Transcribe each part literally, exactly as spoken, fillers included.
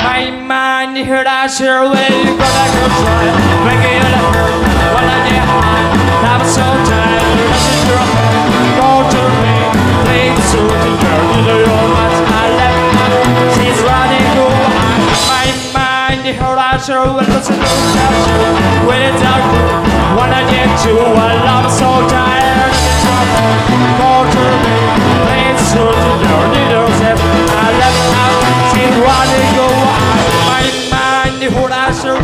My mind, you heard I sure will. You gonna go try, making it up. When I get high, I'm so tired. Listen to go to me, play the suit and girl. You know your much I left. She's running away. My mind, you heard I sure will. Listen to go when it's out. When I get to, well, I'm so tired. Go to me, play the suit and girl. You know I left out. She's running away. My mind, you heard I sure.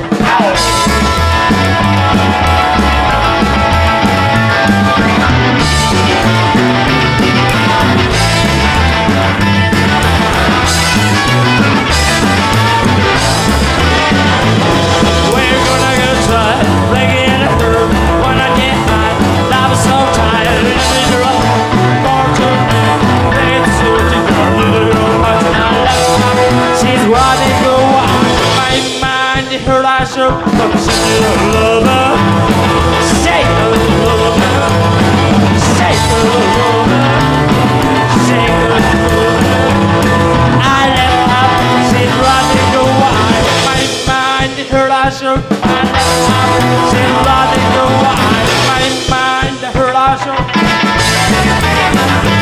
She's running away. My mind, her eyes are